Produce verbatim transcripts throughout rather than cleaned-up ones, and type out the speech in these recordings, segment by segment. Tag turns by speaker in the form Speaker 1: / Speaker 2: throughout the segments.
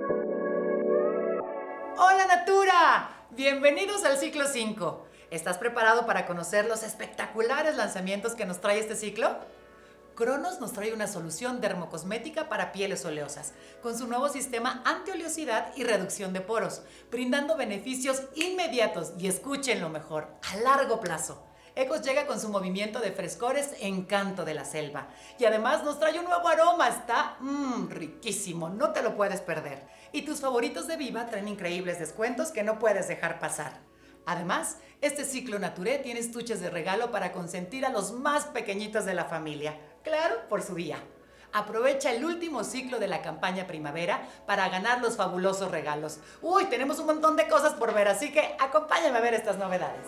Speaker 1: ¡Hola, Natura! Bienvenidos al ciclo cinco. ¿Estás preparado para conocer los espectaculares lanzamientos que nos trae este ciclo? Cronos nos trae una solución dermocosmética para pieles oleosas, con su nuevo sistema antioleosidad y reducción de poros, brindando beneficios inmediatos y, escúchenlo mejor, a largo plazo. Ecos llega con su movimiento de frescores Encanto de la Selva. Y además nos trae un nuevo aroma, está mmm, riquísimo, no te lo puedes perder. Y tus favoritos de Viva traen increíbles descuentos que no puedes dejar pasar. Además, este ciclo Naturé tiene estuches de regalo para consentir a los más pequeñitos de la familia. Claro, por su día. Aprovecha el último ciclo de la campaña primavera para ganar los fabulosos regalos. Uy, tenemos un montón de cosas por ver, así que acompáñame a ver estas novedades.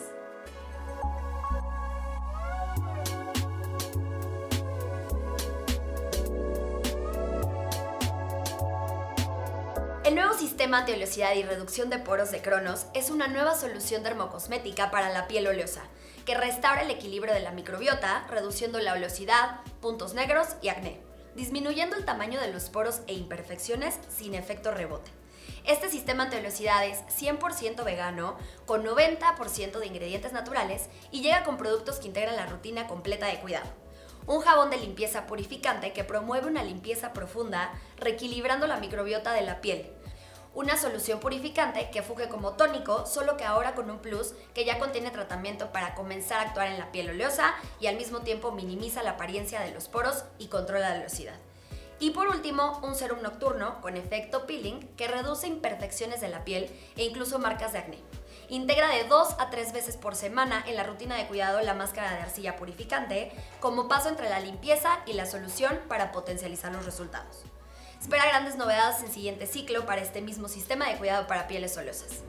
Speaker 2: El nuevo sistema de oleosidad y reducción de poros de Cronos es una nueva solución dermocosmética para la piel oleosa, que restaura el equilibrio de la microbiota, reduciendo la oleosidad, puntos negros y acné, disminuyendo el tamaño de los poros e imperfecciones sin efecto rebote. Este sistema de oleosidad es cien por ciento vegano, con noventa por ciento de ingredientes naturales y llega con productos que integran la rutina completa de cuidado. Un jabón de limpieza purificante que promueve una limpieza profunda, reequilibrando la microbiota de la piel. Una solución purificante que funge como tónico, solo que ahora con un plus que ya contiene tratamiento para comenzar a actuar en la piel oleosa y al mismo tiempo minimiza la apariencia de los poros y controla la oleosidad. Y por último, un serum nocturno con efecto peeling que reduce imperfecciones de la piel e incluso marcas de acné. Integra de dos a tres veces por semana en la rutina de cuidado la máscara de arcilla purificante como paso entre la limpieza y la solución para potencializar los resultados. Espera grandes novedades en siguiente ciclo para este mismo sistema de cuidado para pieles oleosas.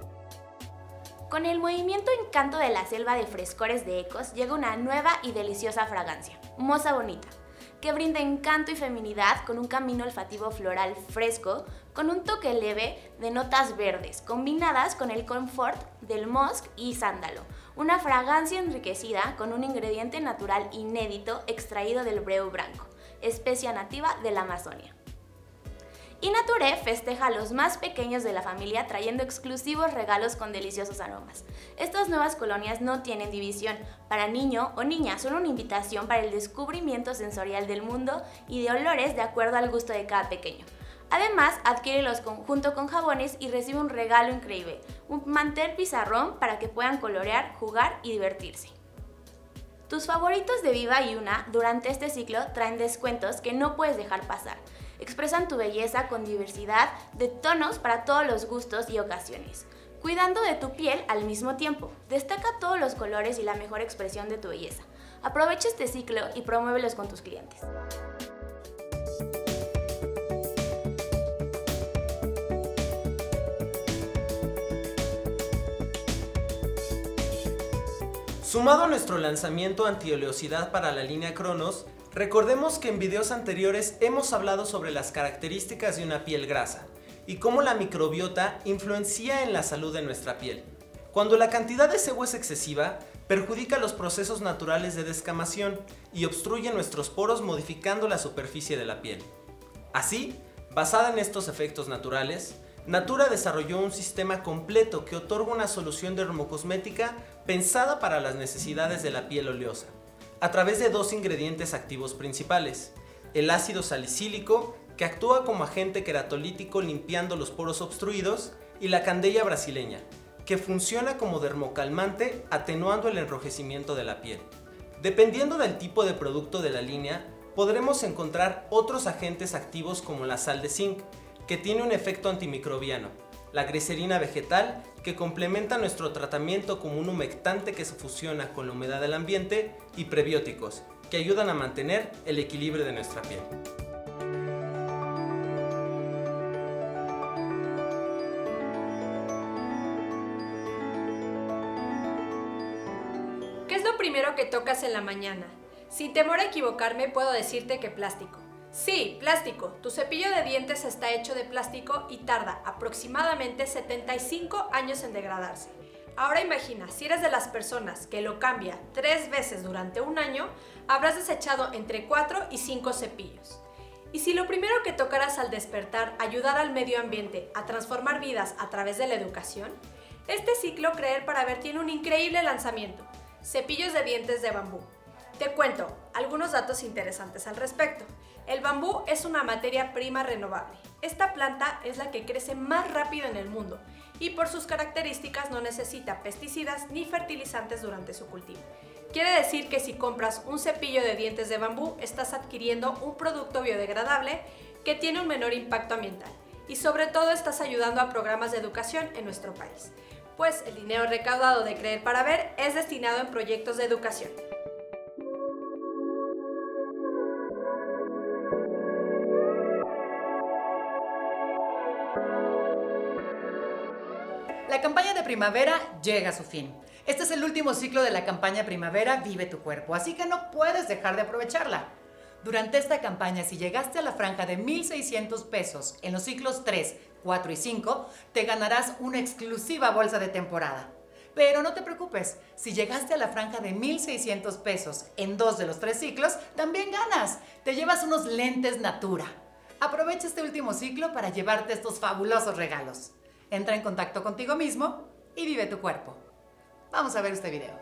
Speaker 3: Con el movimiento Encanto de la Selva de frescores de Ecos llega una nueva y deliciosa fragancia, Moza Bonita, que brinda encanto y feminidad con un camino olfativo floral fresco, con un toque leve de notas verdes, combinadas con el confort del musk y sándalo. Una fragancia enriquecida con un ingrediente natural inédito extraído del breu branco, especia nativa de la Amazonia. Y Naturé festeja a los más pequeños de la familia trayendo exclusivos regalos con deliciosos aromas. Estas nuevas colonias no tienen división para niño o niña, son una invitación para el descubrimiento sensorial del mundo y de olores de acuerdo al gusto de cada pequeño. Además, adquiérelos junto con jabones y recibe un regalo increíble, un mantel pizarrón para que puedan colorear, jugar y divertirse. Tus favoritos de Viva y Una durante este ciclo traen descuentos que no puedes dejar pasar. Expresan tu belleza con diversidad de tonos para todos los gustos y ocasiones, cuidando de tu piel al mismo tiempo. Destaca todos los colores y la mejor expresión de tu belleza. Aprovecha este ciclo y promuévelos con tus clientes.
Speaker 4: Sumado a nuestro lanzamiento antioleosidad para la línea Cronos, recordemos que en videos anteriores hemos hablado sobre las características de una piel grasa y cómo la microbiota influencia en la salud de nuestra piel. Cuando la cantidad de sebo es excesiva, perjudica los procesos naturales de descamación y obstruye nuestros poros modificando la superficie de la piel. Así, basada en estos efectos naturales, Natura desarrolló un sistema completo que otorga una solución dermocosmética pensada para las necesidades de la piel oleosa, a través de dos ingredientes activos principales: el ácido salicílico, que actúa como agente queratolítico limpiando los poros obstruidos, y la candella brasileña, que funciona como dermocalmante atenuando el enrojecimiento de la piel. Dependiendo del tipo de producto de la línea, podremos encontrar otros agentes activos como la sal de zinc, que tiene un efecto antimicrobiano, la glicerina vegetal, que complementa nuestro tratamiento como un humectante que se fusiona con la humedad del ambiente, y prebióticos, que ayudan a mantener el equilibrio de nuestra piel.
Speaker 5: ¿Qué es lo primero que tocas en la mañana? Sin temor a equivocarme, puedo decirte que plástico. Sí, plástico. Tu cepillo de dientes está hecho de plástico y tarda aproximadamente setenta y cinco años en degradarse. Ahora imagina, si eres de las personas que lo cambia tres veces durante un año, habrás desechado entre cuatro y cinco cepillos. Y si lo primero que tocaras al despertar ayudar al medio ambiente a transformar vidas a través de la educación, este ciclo Creer para Ver tiene un increíble lanzamiento: cepillos de dientes de bambú. Te cuento algunos datos interesantes al respecto. El bambú es una materia prima renovable. Esta planta es la que crece más rápido en el mundo y por sus características no necesita pesticidas ni fertilizantes durante su cultivo. Quiere decir que si compras un cepillo de dientes de bambú, estás adquiriendo un producto biodegradable que tiene un menor impacto ambiental y sobre todo estás ayudando a programas de educación en nuestro país, pues el dinero recaudado de Creer para Ver es destinado en proyectos de educación.
Speaker 1: La campaña de primavera llega a su fin. Este es el último ciclo de la campaña Primavera Vive tu Cuerpo, así que no puedes dejar de aprovecharla. Durante esta campaña, si llegaste a la franja de mil seiscientos pesos en los ciclos tres, cuatro y cinco, te ganarás una exclusiva bolsa de temporada. Pero no te preocupes, si llegaste a la franja de mil seiscientos pesos en dos de los tres ciclos, también ganas. Te llevas unos lentes Natura. Aprovecha este último ciclo para llevarte estos fabulosos regalos. Entra en contacto contigo mismo y vive tu cuerpo. Vamos a ver este video.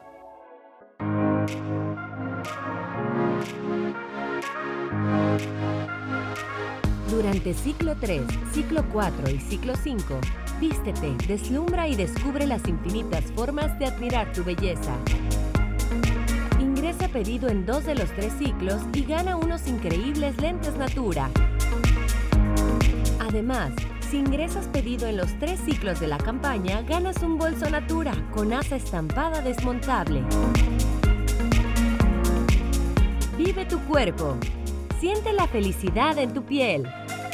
Speaker 6: Durante ciclo tres, ciclo cuatro y ciclo cinco, vístete, deslumbra y descubre las infinitas formas de admirar tu belleza. Ingresa pedido en dos de los tres ciclos y gana unos increíbles lentes Natura. Además, si ingresas pedido en los tres ciclos de la campaña, ganas un bolso Natura con asa estampada desmontable. Vive tu cuerpo. Siente la felicidad en tu piel.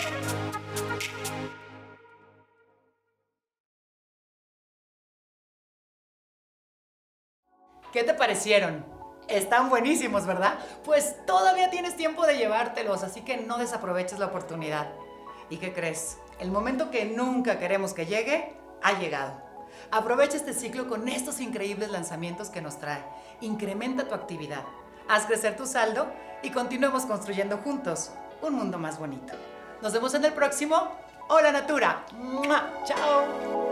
Speaker 1: ¿Qué te parecieron? Están buenísimos, ¿verdad? Pues todavía tienes tiempo de llevártelos, así que no desaproveches la oportunidad. ¿Y qué crees? El momento que nunca queremos que llegue, ha llegado. Aprovecha este ciclo con estos increíbles lanzamientos que nos trae. Incrementa tu actividad, haz crecer tu saldo y continuemos construyendo juntos un mundo más bonito. Nos vemos en el próximo Hola Natura. ¡Mua! ¡Chao!